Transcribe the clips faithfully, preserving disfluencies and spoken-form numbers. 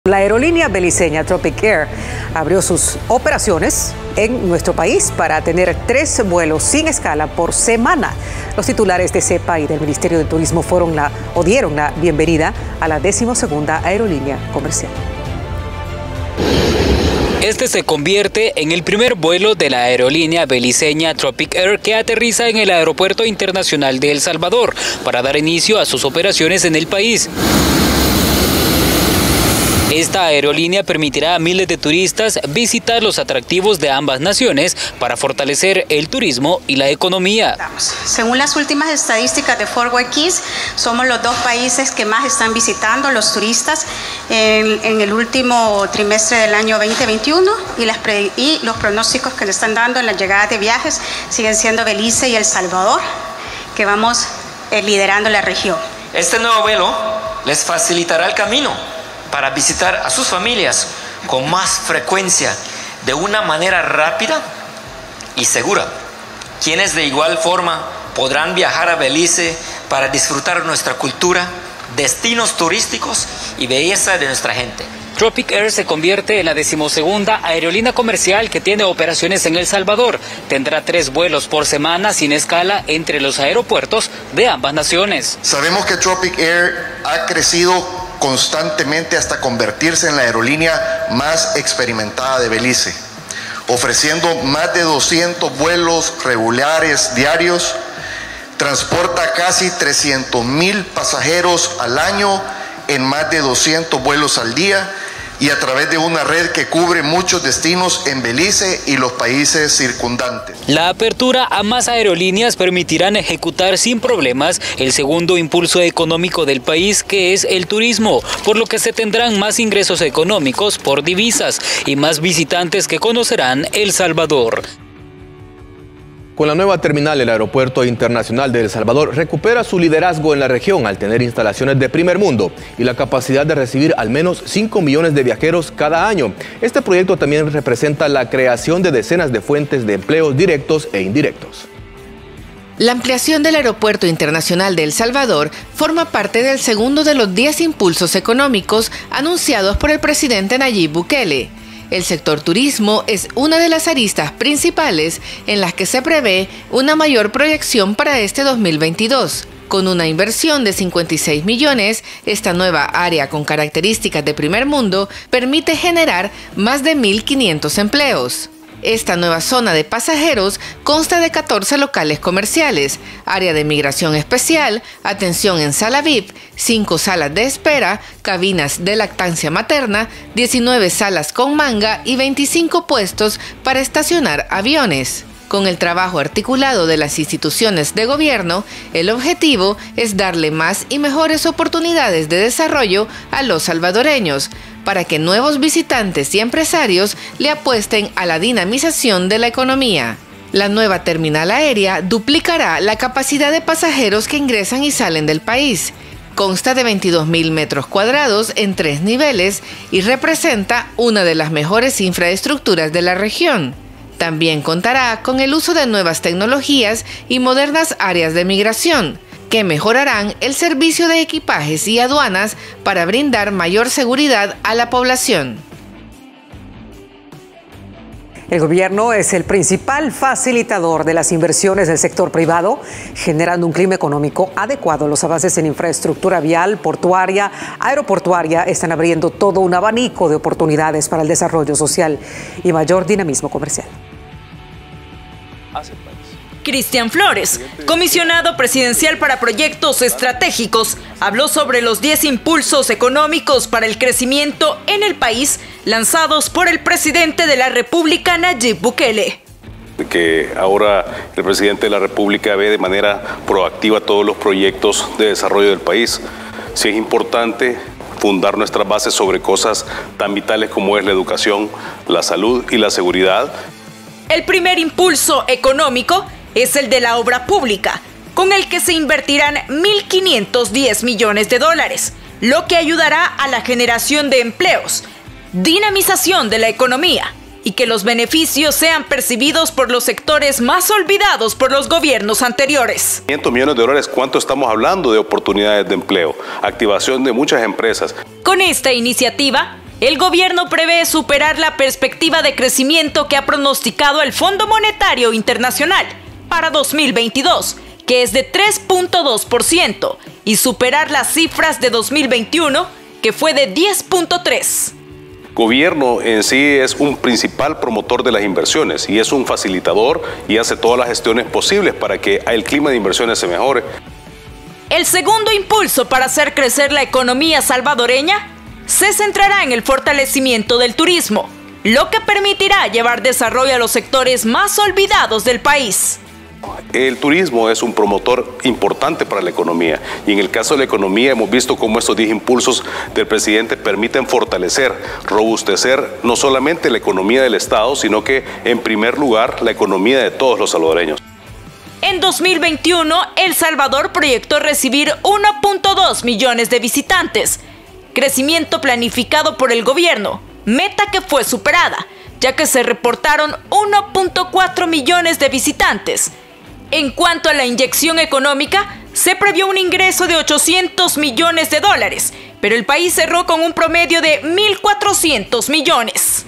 La aerolínea beliceña Tropic Air abrió sus operaciones en nuestro país para tener tres vuelos sin escala por semana. Los titulares de CEPA y del Ministerio de Turismo fueron la, o dieron la bienvenida a la decimosegunda aerolínea comercial. Este se convierte en el primer vuelo de la aerolínea beliceña Tropic Air que aterriza en el Aeropuerto Internacional de El Salvador para dar inicio a sus operaciones en el país. Esta aerolínea permitirá a miles de turistas visitar los atractivos de ambas naciones para fortalecer el turismo y la economía. Según las últimas estadísticas de Forward Keys, somos los dos países que más están visitando los turistas en, en el último trimestre del año veinte veintiuno y, las pre, y los pronósticos que le están dando en las llegadas de viajes siguen siendo Belice y El Salvador, que vamos eh, liderando la región. Este nuevo vuelo les facilitará el camino para visitar a sus familias con más frecuencia, de una manera rápida y segura, quienes de igual forma podrán viajar a Belice para disfrutar nuestra cultura, destinos turísticos y belleza de nuestra gente. Tropic Air se convierte en la decimosegunda aerolínea comercial que tiene operaciones en El Salvador. Tendrá tres vuelos por semana sin escala entre los aeropuertos de ambas naciones. Sabemos que Tropic Air ha crecido constantemente hasta convertirse en la aerolínea más experimentada de Belice, ofreciendo más de doscientos vuelos regulares diarios, transporta casi trescientos mil pasajeros al año en más de doscientos vuelos al día y a través de una red que cubre muchos destinos en Belice y los países circundantes. La apertura a más aerolíneas permitirán ejecutar sin problemas el segundo impulso económico del país, que es el turismo, por lo que se tendrán más ingresos económicos por divisas y más visitantes que conocerán El Salvador. Con la nueva terminal, el Aeropuerto Internacional de El Salvador recupera su liderazgo en la región al tener instalaciones de primer mundo y la capacidad de recibir al menos cinco millones de viajeros cada año. Este proyecto también representa la creación de decenas de fuentes de empleos directos e indirectos. La ampliación del Aeropuerto Internacional de El Salvador forma parte del segundo de los diez impulsos económicos anunciados por el presidente Nayib Bukele. El sector turismo es una de las aristas principales en las que se prevé una mayor proyección para este dos mil veintidós. Con una inversión de cincuenta y seis millones, esta nueva área con características de primer mundo permite generar más de mil quinientos empleos. Esta nueva zona de pasajeros consta de catorce locales comerciales, área de migración especial, atención en sala V I P, cinco salas de espera, cabinas de lactancia materna, diecinueve salas con manga y veinticinco puestos para estacionar aviones. Con el trabajo articulado de las instituciones de gobierno, el objetivo es darle más y mejores oportunidades de desarrollo a los salvadoreños, para que nuevos visitantes y empresarios le apuesten a la dinamización de la economía. La nueva terminal aérea duplicará la capacidad de pasajeros que ingresan y salen del país. Consta de veintidós mil metros cuadrados en tres niveles y representa una de las mejores infraestructuras de la región. También contará con el uso de nuevas tecnologías y modernas áreas de migración, que mejorarán el servicio de equipajes y aduanas para brindar mayor seguridad a la población. El gobierno es el principal facilitador de las inversiones del sector privado, generando un clima económico adecuado. Los avances en infraestructura vial, portuaria, aeroportuaria están abriendo todo un abanico de oportunidades para el desarrollo social y mayor dinamismo comercial. Cristian Flores, comisionado presidencial para proyectos estratégicos, habló sobre los diez impulsos económicos para el crecimiento en el país lanzados por el presidente de la República, Nayib Bukele. Que ahora el presidente de la República ve de manera proactiva todos los proyectos de desarrollo del país. Sí es importante fundar nuestras bases sobre cosas tan vitales como es la educación, la salud y la seguridad. El primer impulso económico es el de la obra pública, con el que se invertirán mil quinientos diez millones de dólares, lo que ayudará a la generación de empleos, dinamización de la economía y que los beneficios sean percibidos por los sectores más olvidados por los gobiernos anteriores. quinientos millones de dólares, ¿cuánto estamos hablando de oportunidades de empleo? Activación de muchas empresas. Con esta iniciativa, El gobierno prevé superar la perspectiva de crecimiento que ha pronosticado el Fondo Monetario Internacional para dos mil veintidós, que es de tres punto dos por ciento, y superar las cifras de dos mil veintiuno, que fue de diez punto tres por ciento. Gobierno en sí es un principal promotor de las inversiones y es un facilitador y hace todas las gestiones posibles para que el clima de inversiones se mejore. El segundo impulso para hacer crecer la economía salvadoreña se centrará en el fortalecimiento del turismo, lo que permitirá llevar desarrollo a los sectores más olvidados del país. El turismo es un promotor importante para la economía y en el caso de la economía hemos visto cómo estos diez impulsos del presidente permiten fortalecer, robustecer no solamente la economía del Estado, sino que en primer lugar la economía de todos los salvadoreños. En dos mil veintiuno, El Salvador proyectó recibir uno punto dos millones de visitantes, crecimiento planificado por el gobierno, meta que fue superada, ya que se reportaron uno punto cuatro millones de visitantes. En cuanto a la inyección económica, se previó un ingreso de ochocientos millones de dólares, pero el país cerró con un promedio de mil cuatrocientos millones.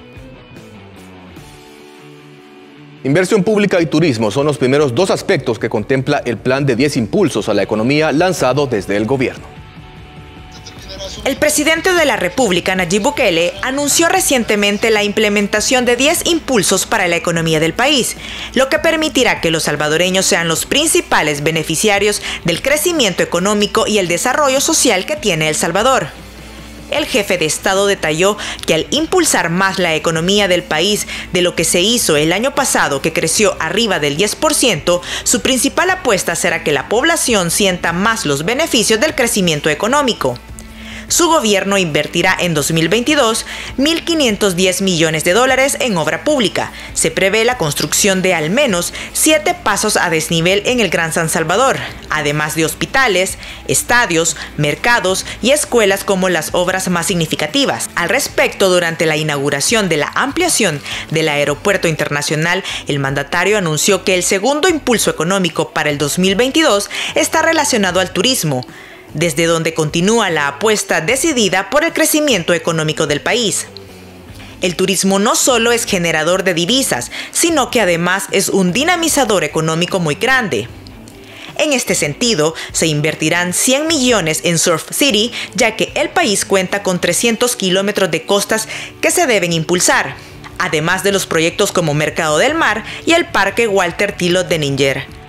Inversión pública y turismo son los primeros dos aspectos que contempla el plan de diez impulsos a la economía lanzado desde el gobierno. El presidente de la República, Nayib Bukele, anunció recientemente la implementación de diez impulsos para la economía del país, lo que permitirá que los salvadoreños sean los principales beneficiarios del crecimiento económico y el desarrollo social que tiene El Salvador. El jefe de Estado detalló que al impulsar más la economía del país de lo que se hizo el año pasado, que creció arriba del diez por ciento, su principal apuesta será que la población sienta más los beneficios del crecimiento económico. Su gobierno invertirá en dos mil veintidós mil quinientos diez millones de dólares en obra pública. Se prevé la construcción de al menos siete pasos a desnivel en el Gran San Salvador, además de hospitales, estadios, mercados y escuelas como las obras más significativas. Al respecto, durante la inauguración de la ampliación del Aeropuerto Internacional, el mandatario anunció que el segundo impulso económico para el dos mil veintidós está relacionado al turismo, desde donde continúa la apuesta decidida por el crecimiento económico del país. El turismo no solo es generador de divisas, sino que además es un dinamizador económico muy grande. En este sentido, se invertirán cien millones en Surf City, ya que el país cuenta con trescientos kilómetros de costas que se deben impulsar, además de los proyectos como Mercado del Mar y el Parque Walter Tilo de Ninger.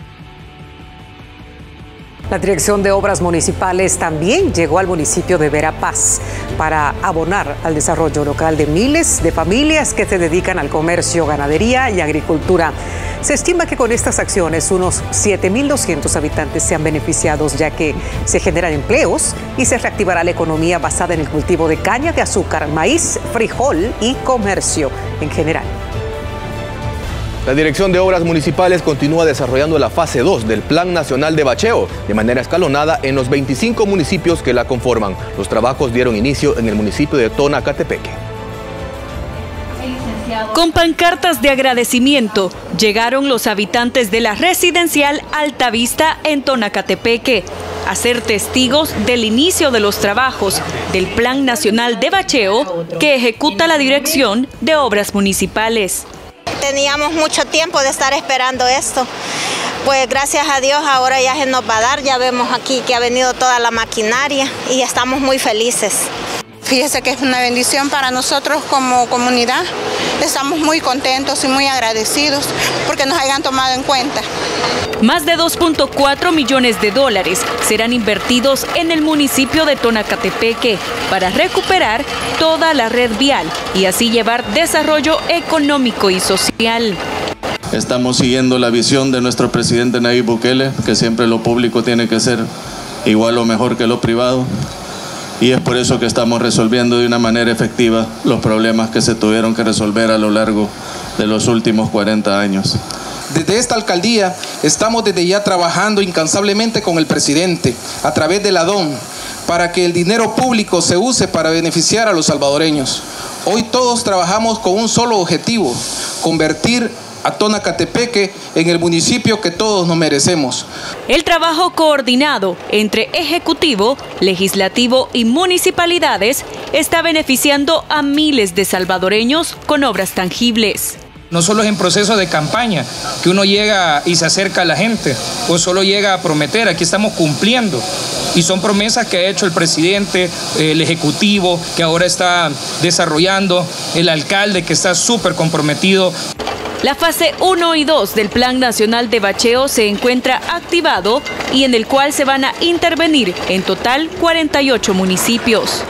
La Dirección de Obras Municipales también llegó al municipio de Verapaz para abonar al desarrollo local de miles de familias que se dedican al comercio, ganadería y agricultura. Se estima que con estas acciones unos siete mil doscientos habitantes sean beneficiados, ya que se generan empleos y se reactivará la economía basada en el cultivo de caña de azúcar, maíz, frijol y comercio en general. La Dirección de Obras Municipales continúa desarrollando la fase dos del Plan Nacional de Bacheo de manera escalonada en los veinticinco municipios que la conforman. Los trabajos dieron inicio en el municipio de Tonacatepeque. Con pancartas de agradecimiento llegaron los habitantes de la residencial Altavista en Tonacatepeque a ser testigos del inicio de los trabajos del Plan Nacional de Bacheo que ejecuta la Dirección de Obras Municipales. Teníamos mucho tiempo de estar esperando esto, pues gracias a Dios ahora ya se nos va a dar, ya vemos aquí que ha venido toda la maquinaria y estamos muy felices. Fíjese que es una bendición para nosotros como comunidad, estamos muy contentos y muy agradecidos porque nos hayan tomado en cuenta. Más de dos punto cuatro millones de dólares serán invertidos en el municipio de Tonacatepeque para recuperar toda la red vial y así llevar desarrollo económico y social. Estamos siguiendo la visión de nuestro presidente Nayib Bukele, que siempre lo público tiene que ser igual o mejor que lo privado. Y es por eso que estamos resolviendo de una manera efectiva los problemas que se tuvieron que resolver a lo largo de los últimos cuarenta años. Desde esta alcaldía estamos desde ya trabajando incansablemente con el presidente a través de la D O M para que el dinero público se use para beneficiar a los salvadoreños. Hoy todos trabajamos con un solo objetivo, convertir a Tonacatepeque en el municipio que todos nos merecemos. El trabajo coordinado entre Ejecutivo, Legislativo y municipalidades está beneficiando a miles de salvadoreños con obras tangibles. No solo es en proceso de campaña que uno llega y se acerca a la gente o solo llega a prometer, aquí estamos cumpliendo. Y son promesas que ha hecho el presidente, el Ejecutivo, que ahora está desarrollando, el alcalde que está súper comprometido. La fase uno y dos del Plan Nacional de Bacheo se encuentra activado y en el cual se van a intervenir en total cuarenta y ocho municipios.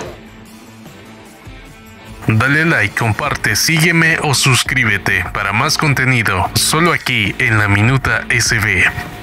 Dale like, comparte, sígueme o suscríbete para más contenido solo aquí en La Minuta S B.